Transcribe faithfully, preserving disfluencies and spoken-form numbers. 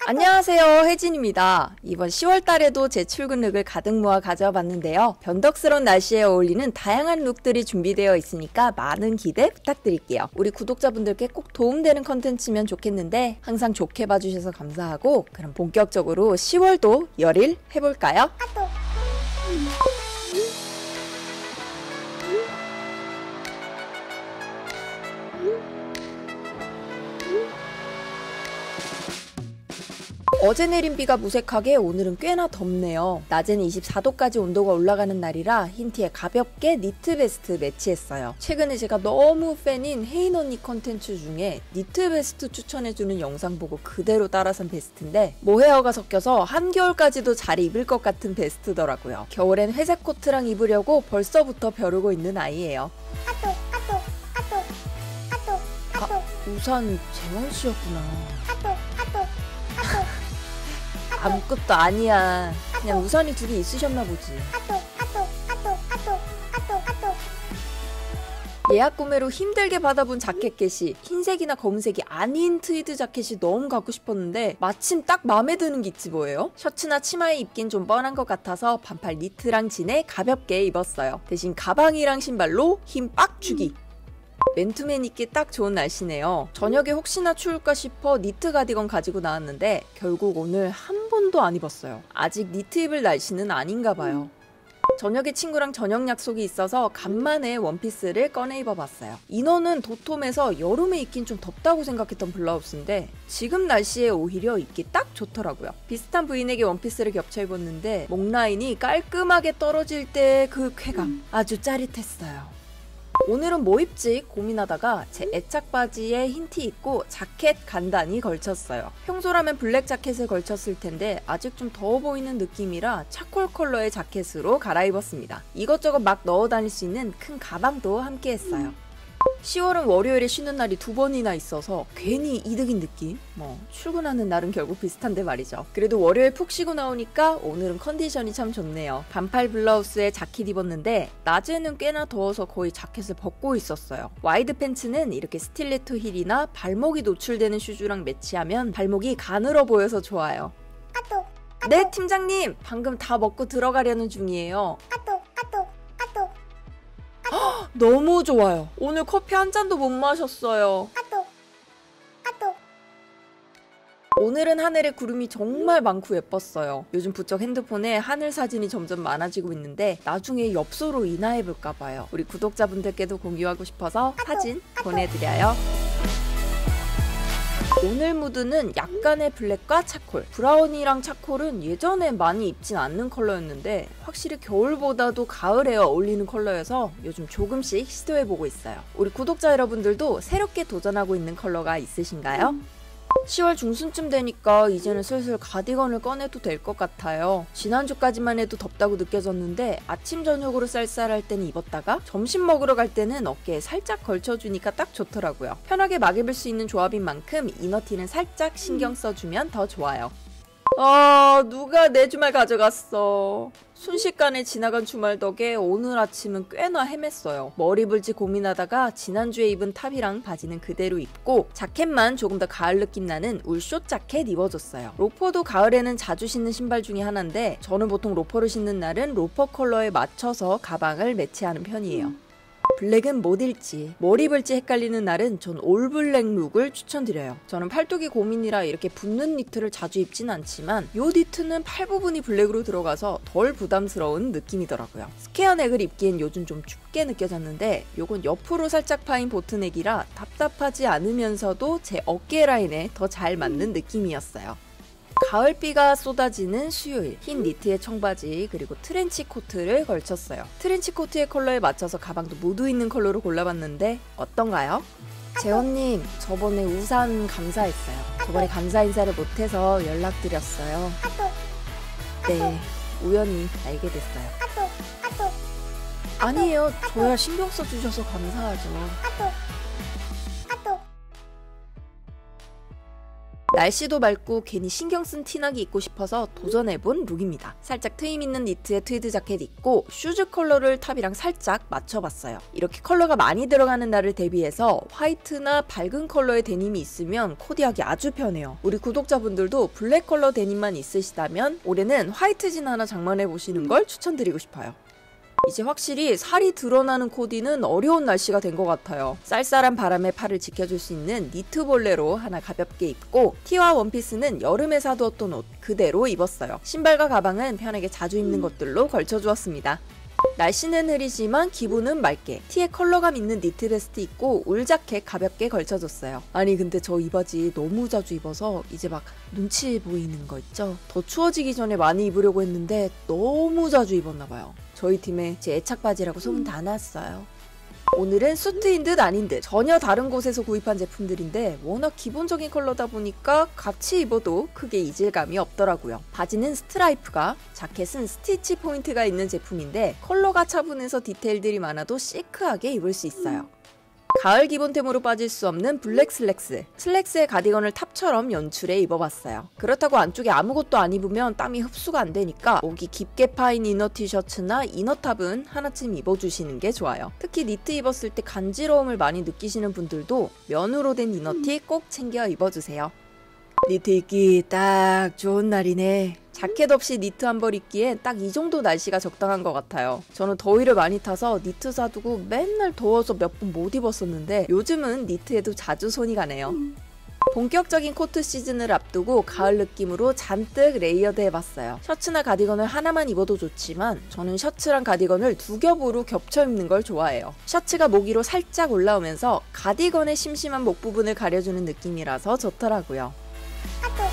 안녕하세요, 혜진입니다. 이번 시월 달에도 제 출근 룩을 가득 모아 가져와 봤는데요. 변덕스러운 날씨에 어울리는 다양한 룩들이 준비되어 있으니까 많은 기대 부탁드릴게요. 우리 구독자분들께 꼭 도움되는 컨텐츠면 좋겠는데 항상 좋게 봐주셔서 감사하고, 그럼 본격적으로 시월도 열일 해볼까요? 어제 내린 비가 무색하게 오늘은 꽤나 덥네요. 낮에는 이십사 도까지 온도가 올라가는 날이라 흰 티에 가볍게 니트 베스트 매치했어요. 최근에 제가 너무 팬인 혜인 언니 컨텐츠 중에 니트 베스트 추천해주는 영상 보고 그대로 따라 산 베스트인데 모헤어가 섞여서 한겨울까지도 잘 입을 것 같은 베스트더라고요. 겨울엔 회색 코트랑 입으려고 벌써부터 벼르고 있는 아이예요. 아, 우선 재원씨였구나. 아무것도 아니야. 그냥 우산이 두 개 있으셨나 보지. 예약 구매로 힘들게 받아본 자켓 get이 흰색이나 검은색이 아닌 트위드 자켓이 너무 갖고 싶었는데 마침 딱 마음에 드는 게 있지 뭐예요? 셔츠나 치마에 입긴 좀 뻔한 것 같아서 반팔 니트랑 진에 가볍게 입었어요. 대신 가방이랑 신발로 힘 빡 주기. 맨투맨 입기 딱 좋은 날씨네요. 저녁에 혹시나 추울까 싶어 니트 가디건 가지고 나왔는데 결국 오늘 한 번도 안 입었어요. 아직 니트 입을 날씨는 아닌가 봐요. 저녁에 친구랑 저녁 약속이 있어서 간만에 원피스를 꺼내 입어봤어요. 이너는 도톰해서 여름에 입긴 좀 덥다고 생각했던 블라우스인데 지금 날씨에 오히려 입기 딱 좋더라고요. 비슷한 브이넥의 원피스를 겹쳐 입었는데 목 라인이 깔끔하게 떨어질 때 그 쾌감 아주 짜릿했어요. 오늘은 뭐 입지 고민하다가 제 애착 바지에 흰 티 입고 자켓 간단히 걸쳤어요. 평소라면 블랙 자켓을 걸쳤을 텐데 아직 좀 더워 보이는 느낌이라 차콜 컬러의 자켓으로 갈아입었습니다. 이것저것 막 넣어 다닐 수 있는 큰 가방도 함께 했어요. 시월은 월요일에 쉬는 날이 두 번이나 있어서 괜히 이득인 느낌? 뭐 출근하는 날은 결국 비슷한데 말이죠. 그래도 월요일 푹 쉬고 나오니까 오늘은 컨디션이 참 좋네요. 반팔 블라우스에 자켓 입었는데 낮에는 꽤나 더워서 거의 자켓을 벗고 있었어요. 와이드 팬츠는 이렇게 스틸레토 힐이나 발목이 노출되는 슈즈랑 매치하면 발목이 가늘어 보여서 좋아요. 네, 팀장님! 방금 다 먹고 들어가려는 중이에요. 너무 좋아요. 오늘 커피 한 잔도 못 마셨어요. 오늘은 하늘에 구름이 정말 많고 예뻤어요. 요즘 부쩍 핸드폰에 하늘 사진이 점점 많아지고 있는데 나중에 엽서로 인화해볼까봐요. 우리 구독자분들께도 공유하고 싶어서 사진 보내드려요. 오늘 무드는 약간의 블랙과 차콜. 브라운이랑 차콜은 예전에 많이 입진 않는 컬러였는데 확실히 겨울보다도 가을에 어울리는 컬러여서 요즘 조금씩 시도해보고 있어요. 우리 구독자 여러분들도 새롭게 도전하고 있는 컬러가 있으신가요? 음. 시월 중순쯤 되니까 이제는 슬슬 가디건을 꺼내도 될 것 같아요. 지난주까지만 해도 덥다고 느껴졌는데 아침 저녁으로 쌀쌀할 때는 입었다가 점심 먹으러 갈 때는 어깨에 살짝 걸쳐주니까 딱 좋더라고요. 편하게 막 입을 수 있는 조합인 만큼 이너티는 살짝 신경 써주면 더 좋아요. 아, 누가 내 주말 가져갔어. 순식간에 지나간 주말 덕에 오늘 아침은 꽤나 헤맸어요. 뭘 입을지 고민하다가 지난주에 입은 탑이랑 바지는 그대로 입고 자켓만 조금 더 가을 느낌 나는 울숏 자켓 입어줬어요. 로퍼도 가을에는 자주 신는 신발 중에 하나인데 저는 보통 로퍼를 신는 날은 로퍼 컬러에 맞춰서 가방을 매치하는 편이에요. 블랙은 못 입지, 뭘 입을지 헷갈리는 날은 전 올블랙 룩을 추천드려요. 저는 팔뚝이 고민이라 이렇게 붙는 니트를 자주 입진 않지만 이 니트는 팔 부분이 블랙으로 들어가서 덜 부담스러운 느낌이더라고요. 스퀘어 넥을 입기엔 요즘 좀 춥게 느껴졌는데 요건 옆으로 살짝 파인 보트넥이라 답답하지 않으면서도 제 어깨 라인에 더 잘 맞는 느낌이었어요. 가을비가 쏟아지는 수요일, 흰 니트에 청바지 그리고 트렌치 코트를 걸쳤어요. 트렌치 코트의 컬러에 맞춰서 가방도 무드 있는 컬러로 골라봤는데 어떤가요? 재원님, 저번에 우산 감사했어요. 저번에 감사 인사를 못해서 연락드렸어요. 네, 우연히 알게 됐어요. 아니에요, 저야 신경 써주셔서 감사하죠. 날씨도 맑고 괜히 신경 쓴 티나게 입고 싶어서 도전해본 룩입니다. 살짝 트임 있는 니트에 트위드 자켓 입고 슈즈 컬러를 탑이랑 살짝 맞춰봤어요. 이렇게 컬러가 많이 들어가는 날을 대비해서 화이트나 밝은 컬러의 데님이 있으면 코디하기 아주 편해요. 우리 구독자분들도 블랙 컬러 데님만 있으시다면 올해는 화이트 진 하나 장만해보시는 걸 추천드리고 싶어요. 이제 확실히 살이 드러나는 코디는 어려운 날씨가 된 것 같아요. 쌀쌀한 바람에 팔을 지켜줄 수 있는 니트 볼레로 하나 가볍게 입고 티와 원피스는 여름에 사두었던 옷 그대로 입었어요. 신발과 가방은 편하게 자주 입는 것들로 걸쳐주었습니다. 날씨는 흐리지만 기분은 맑게 티에 컬러감 있는 니트 베스트 입고 울 자켓 가볍게 걸쳐줬어요. 아니 근데 저 이 바지 너무 자주 입어서 이제 막 눈치 보이는 거 있죠? 더 추워지기 전에 많이 입으려고 했는데 너무 자주 입었나봐요. 저희 팀에 제 애착 바지라고 소문 다 났어요. 오늘은 수트인 듯 아닌 듯 전혀 다른 곳에서 구입한 제품들인데 워낙 기본적인 컬러다 보니까 같이 입어도 크게 이질감이 없더라고요. 바지는 스트라이프가, 자켓은 스티치 포인트가 있는 제품인데 컬러가 차분해서 디테일들이 많아도 시크하게 입을 수 있어요. 가을 기본템으로 빠질 수 없는 블랙 슬랙스. 슬랙스의 가디건을 탑처럼 연출해 입어봤어요. 그렇다고 안쪽에 아무것도 안 입으면 땀이 흡수가 안 되니까 목이 깊게 파인 이너 티셔츠나 이너탑은 하나쯤 입어주시는 게 좋아요. 특히 니트 입었을 때 간지러움을 많이 느끼시는 분들도 면으로 된 이너티 꼭 챙겨 입어주세요. 니트 입기 딱 좋은 날이네. 자켓 없이 니트 한 벌 입기엔 딱 이 정도 날씨가 적당한 것 같아요. 저는 더위를 많이 타서 니트 사두고 맨날 더워서 몇 번 못 입었었는데 요즘은 니트에도 자주 손이 가네요. 본격적인 코트 시즌을 앞두고 가을 느낌으로 잔뜩 레이어드 해봤어요. 셔츠나 가디건을 하나만 입어도 좋지만 저는 셔츠랑 가디건을 두 겹으로 겹쳐 입는 걸 좋아해요. 셔츠가 목 위로 살짝 올라오면서 가디건의 심심한 목 부분을 가려주는 느낌이라서 좋더라고요.